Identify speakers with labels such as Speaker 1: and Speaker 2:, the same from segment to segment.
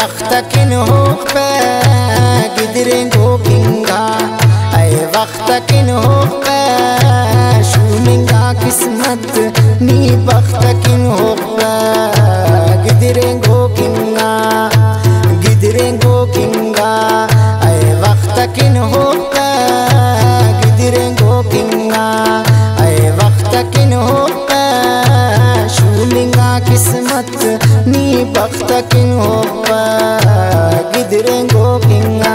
Speaker 1: Wakhta kin Hoghpa Ghidrengoka ay Wakhta kin Hoghpa shuminga kismat ni Wakhta kin Hoghpa Ghidrengoka ay Wakhta kin Hoghpa Ghidrengoka ay Wakhta kin Hoghpa shuminga kismat ni Wakhta kin Hoghpa Ghidrengoka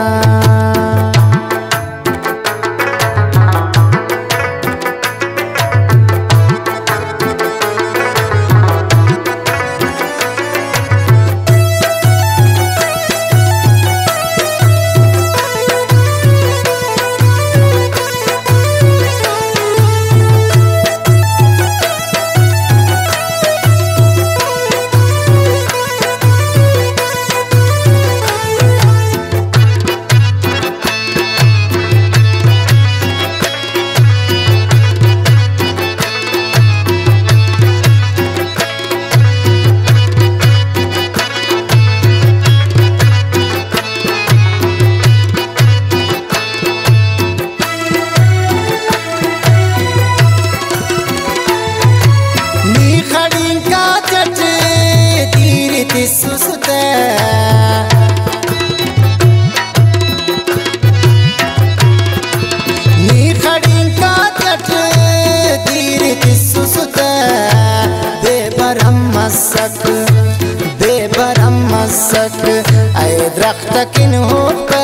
Speaker 1: ay Wakhta kin Hoghpa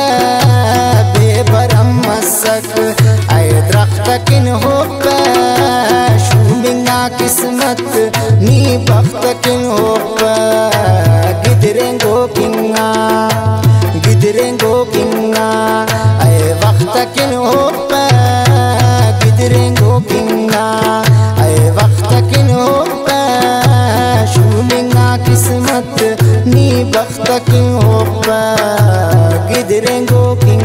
Speaker 1: bebaramasak ay Wakhta kin Hoghpa shuminga kismat ni Wakhta kin Hoghpa Ghidrengoka ay Wakhta kin Hoghpa Ghidrengoka ay Wakhta kin Hoghpa shuminga kismat ni Wakhta kin Hoghpa Ghidrengoka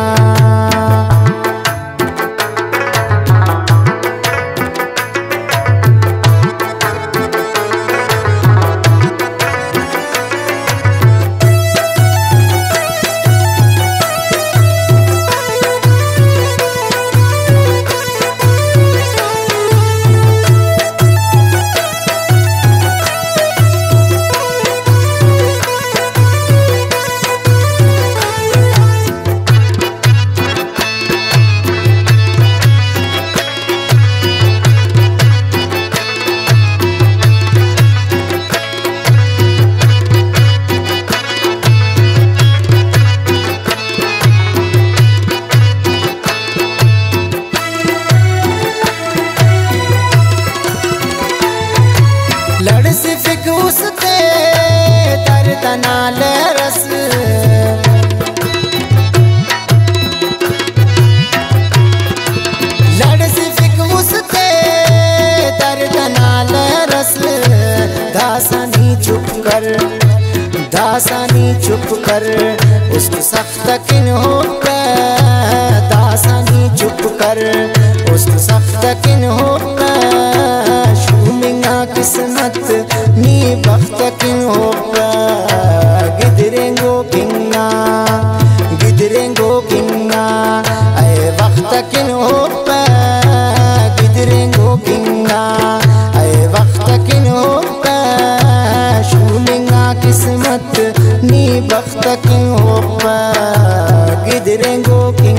Speaker 1: Dasani चुप कर उसको सख्त किन होगा दासानी चुप कर उसको सख्त किन होगा shuminga किस्मत नी Wakhta kin Hoghpa Ghidrengoka ay Wakhta kin Hoghpa Ghidrengoka ay Wakhta kin Hoghpa shuminga kismat ni Wakhta kin Hoghpa Ghidrengoka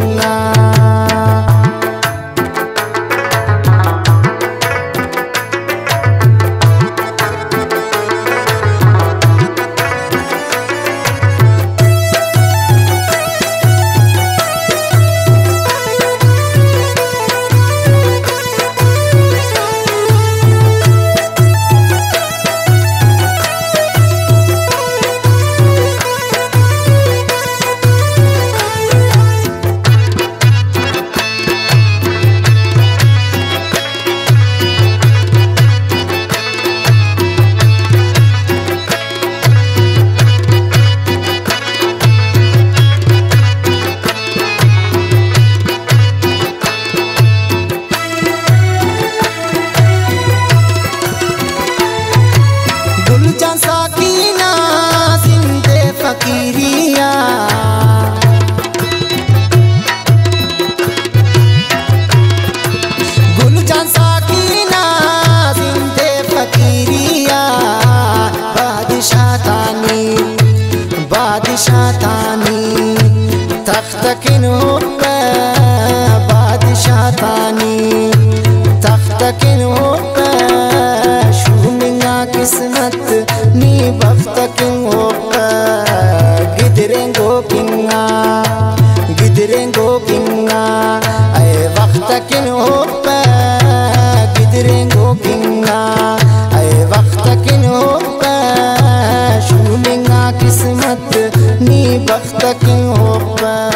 Speaker 1: बादशाह थानी तख्त किन होगा बादशाह थानी तख्त किन होगा शूमिंगा किस्मत नी वक्त किन होगा गिदरेंगोकिंगा गिदरेंगोकिंगा ऐ वक्त किन होगा गिदरेंगोकिंगा ऐ वक्त किन होगा शूमिंगा किस्मत नी वक्त किन होगा।